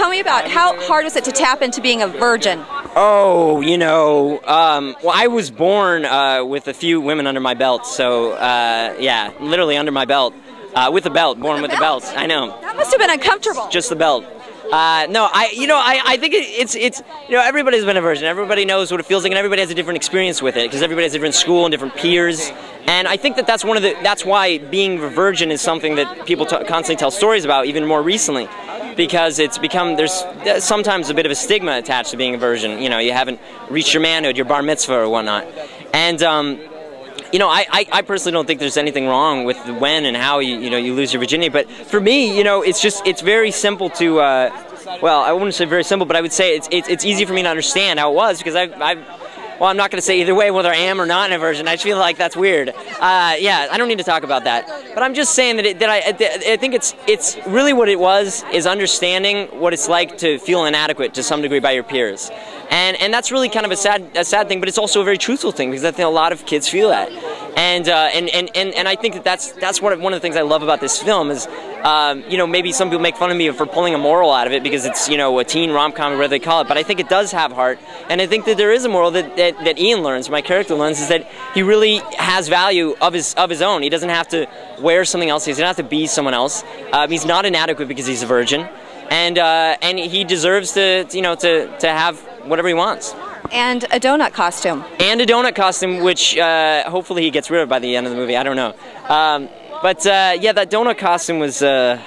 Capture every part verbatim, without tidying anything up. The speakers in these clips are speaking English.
tell me about how hard was it to tap into being a virgin? Oh, you know, um, well, I was born uh, with a few women under my belt, so uh, yeah, literally under my belt, uh, with a belt, born with a belt. I know. That must have been uncomfortable. Just the belt. Uh, no, I, you know, I, I think it, it's, it's, you know, everybody's been a virgin. Everybody knows what it feels like, and everybody has a different experience with it, because everybody has a different school and different peers. And I think that that's one of the, that's why being a virgin is something that people t constantly tell stories about, even more recently, because it's become, there's sometimes a bit of a stigma attached to being a virgin. You know, you haven't reached your manhood, your bar mitzvah or whatnot. And, um, you know, I, I, I personally don't think there's anything wrong with when and how you, you know, you lose your virginity. But for me, you know, it's just, it's very simple to, uh, well, I wouldn't say very simple, but I would say it's, it's, it's easy for me to understand how it was, because I've, I've well, I'm not going to say either way whether I am or not in a virgin. I just feel like that's weird. Uh, yeah, I don't need to talk about that. But I'm just saying that, it, that I, I think it's, it's really what it was, is understanding what it's like to feel inadequate to some degree by your peers. And, and that's really kind of a sad, a sad thing, but it's also a very truthful thing, because I think a lot of kids feel that. And, uh, and, and, and, and I think that that's, that's one of, one of the things I love about this film is, um, you know, maybe some people make fun of me for pulling a moral out of it because it's, you know, a teen rom-com or whatever they call it, but I think it does have heart, and I think that there is a moral that, that, that Ian learns, my character learns, is that he really has value of his, of his own. He doesn't have to wear something else, he doesn't have to be someone else. Um, he's not inadequate because he's a virgin, and, uh, and he deserves to, you know, to, to have whatever he wants. And a donut costume. And a donut costume, which uh, hopefully he gets rid of by the end of the movie. I don't know. Um, but uh, yeah, that donut costume was... Uh,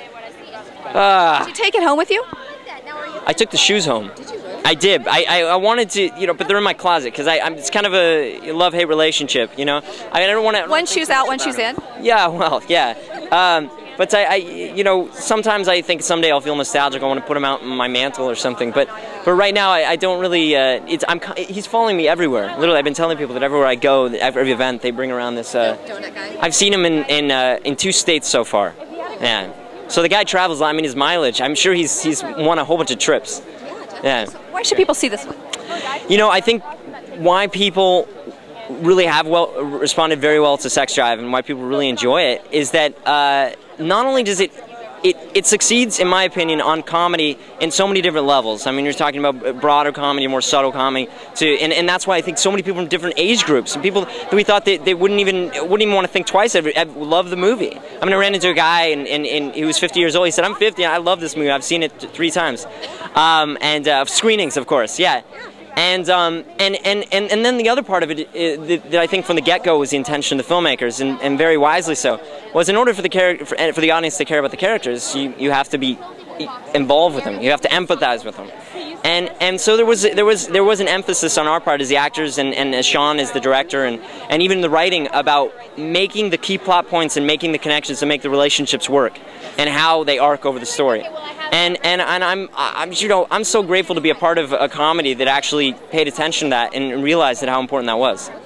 uh, did you take it home with you? I took the shoes home. I did. I, I, I wanted to, you know, but they're in my closet, because I, I'm, it's kind of a love-hate relationship, you know? I, I don't want to... One shoe's out, one shoe's in? Yeah, well, yeah. Um, But I, I, you know, sometimes I think someday I'll feel nostalgic. I want to put him out on my mantle or something. But, but right now I, I don't really. Uh, it's, I'm. He's following me everywhere. Literally, I've been telling people that everywhere I go, at every event, they bring around this. Uh, donut guy. I've seen him in in uh, in two states so far. Yeah. So the guy travels. I mean, his mileage. I'm sure he's he's won a whole bunch of trips. Yeah. So why should people see this one? You know, I think why people really have well responded very well to Sex Drive, and why people really enjoy it, is that uh, not only does it, it it succeeds, in my opinion, on comedy in so many different levels. I mean, you're talking about broader comedy, more subtle comedy, to, and, and that's why I think so many people from different age groups, and people that we thought they, they wouldn't even wouldn't even want to think twice, I love the movie. I mean, I ran into a guy, and, and, and he was fifty years old. He said, "I'm fifty, and I love this movie. I've seen it three times," um, and uh, screenings, of course, yeah. And, um, and, and, and, and then the other part of it is, that I think from the get-go was the intention of the filmmakers, and, and very wisely so, was in order for the, char for, for the audience to care about the characters, you, you have to be involved with them. You have to empathize with them. And, and so there was, there, was, there was an emphasis on our part as the actors, and, and as Sean as the director, and, and even the writing, about making the key plot points and making the connections to make the relationships work, and how they arc over the story. And, and, and I'm, I'm, you know, I'm so grateful to be a part of a comedy that actually paid attention to that and realized that how important that was.